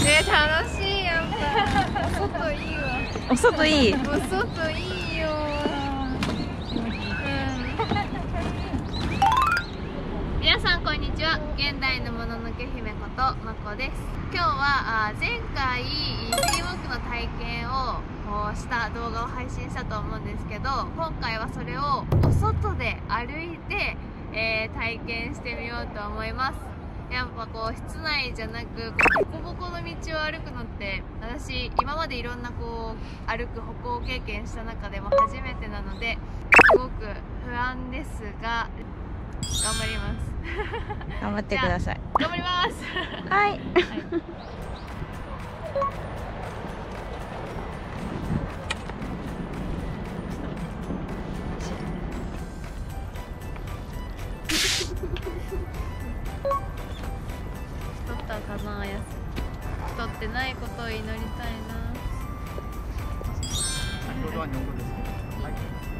楽しい、やっぱお外いいわ。 お外いい。 お外いいよ。皆さんこんにちは。現代のもののけ姫ことまこです。今日は前回フリーウォークの体験をした動画を配信したと思うんですけど、今回はそれをお外で歩いて、体験してみようと思います。やっぱこう室内じゃなくボコボコの道を歩くのって私今までいろんなこう歩く歩行経験した中でも初めてなのですごく不安ですが頑張ります頑張ってください。 頑張りますはい、はい太ったかな、やす。太ってないことを祈りたいな。 先ほどは日本語ですね。はい。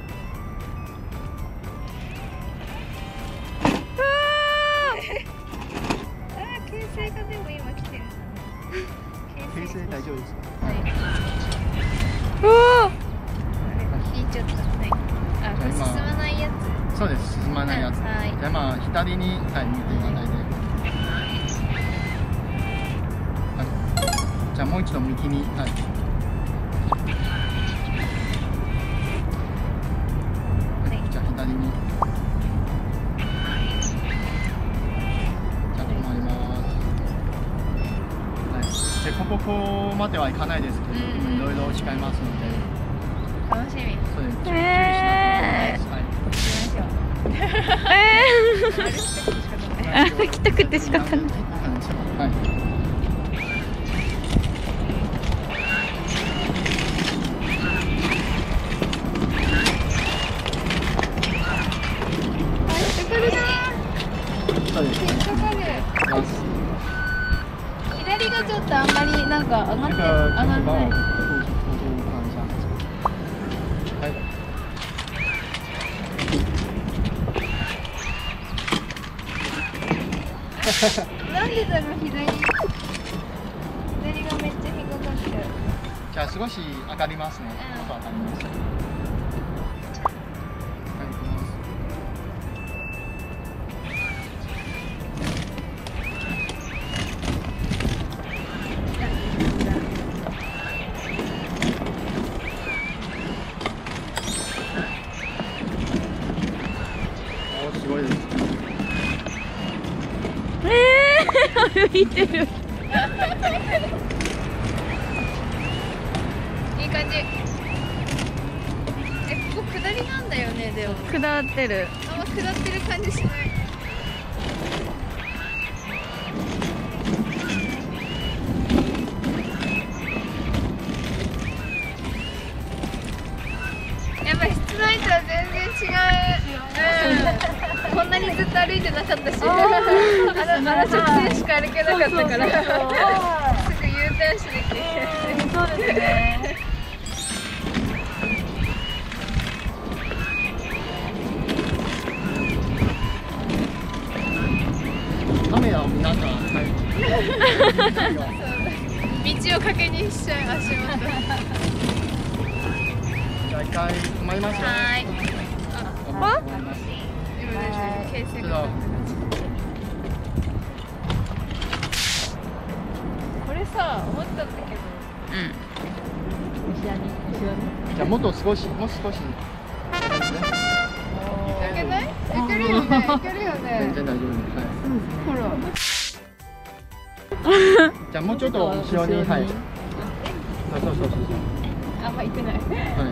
形成がでも今来てる。 形成大丈夫ですか？ はい。 おお。 引いちゃった。はい。あ、これ進まないやつ。 そうです。進まないやつ。 はい。 じゃあまあ左に、はい、向いていただいて。はい。じゃあもう一度右に、はい。はい。じゃあ左に。じゃあ止まります。はい。でここまでは行かないですけど、いろいろ違いますので。 楽しみ。 そうです。注意しながらです。はい。 歩きたくて仕方ない。 はい。そうですね。 左がちょっとあんまりなんか上がんない。なんでだろう、左がめっちゃ引っかかっちゃう。 じゃあ少し上がりますね。音上がります。はい、行きます。お、すごいです。 歩いてる。 いい感じ。ここ下りなんだよね、でも。 下ってる。 あんま下ってる感じしない。やっぱ室内とは全然違う。こんなにずっと歩いてなかったし、まだ直線しか歩けなかったから、すぐ U ターンしなきゃいけない。 そうですね。 カメラを見ながら、はい。 道を確認しちゃう足元。 じゃあ一回止まりますよ。 はい。 あ？ 今ね、形成が。これさ、思ったんだけど。 じゃあもっと少し、もう少し。いけない？いけるよね。いけるよね。 全然大丈夫です。はい。 ほら。 じゃあもうちょっと後ろに、はい。あ、そう。 あんま行ってない。 はい。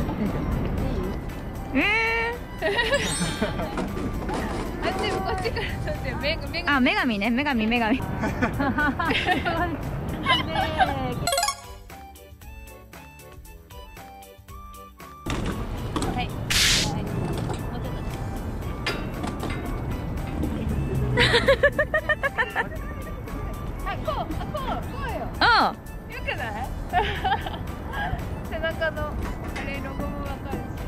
あっちもこっちから撮って目が。 あ、女神ね、女神。 こうよ。 あよくない背中のあれロゴもわかるし。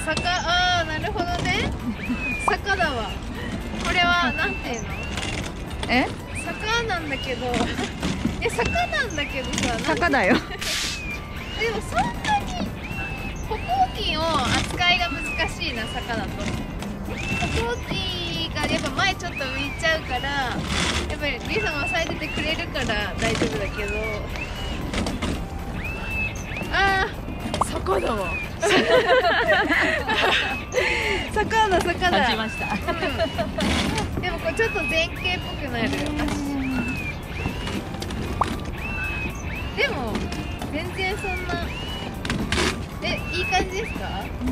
ああ、なるほどね。坂だわ。これはなんていうの？ え？ 坂なんだけど坂なんだけどさ、 坂だよ。 でもそんなに歩行器の扱いが難しいな、坂だと。歩行器がやっぱ前ちょっと浮いちゃうから、やっぱりリさんも抑えててくれるから大丈夫だけど、ああ、坂だわ。坂だ、坂だ。 感じました。 うん、でもこれちょっと前傾っぽくなる。でも全然そんな、いい感じですか？ うん、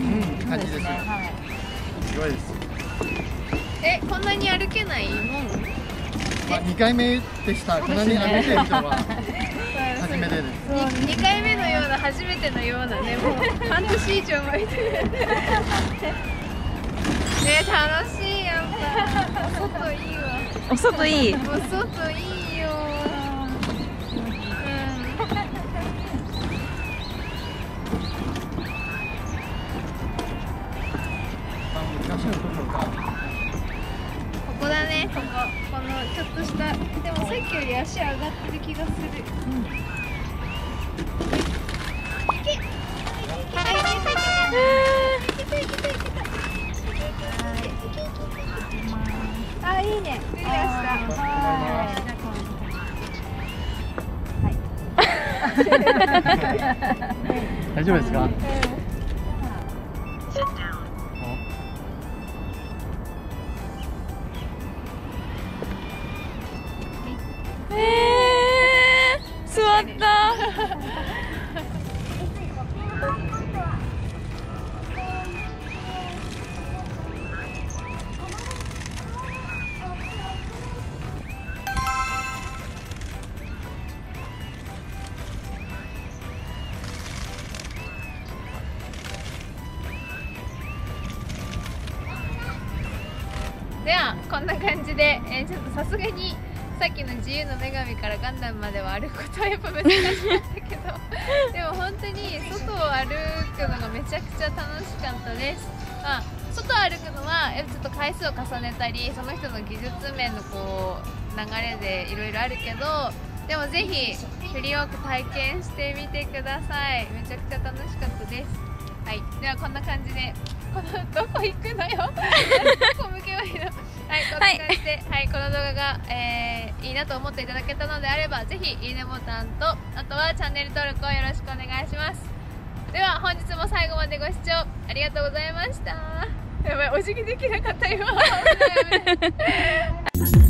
感じですよ。すごいです。 こんなに歩けないもん？ まあ2回目でした。こんなに歩ける人は初めてです。 2回目のような、初めてのようなね、もう半年以上前で楽しい、やっぱお外いいわ。 お外いい。 お外いいよ。ここだね、このちょっとした、でもさっきより足上がってる気がする。いけ、あ、いいね、クリアした。 大丈夫ですか？ 座った。 ではこんな感じで、ちょっとさすがにさっきの自由の女神からガンダムまでは歩くことはやっぱ難しかったけどでも本当に外を歩くのがめちゃくちゃ楽しかったです。まあ、外を歩くのはちょっと回数を重ねたり、その人の技術面のこう流れでいろいろあるけど、でもぜひフリーウォーク体験してみてください。めちゃくちゃ楽しかったです。はい、ではこんな感じで、どこ行くのよどこ向けばいいの。はい、こんな感じで、はい、この動画が、いいなと思っていただけたのであれば、ぜひいいねボタンと、あとはチャンネル登録をよろしくお願いします。では本日も最後までご視聴ありがとうございました。やばい、お辞儀できなかった今。危ない危ない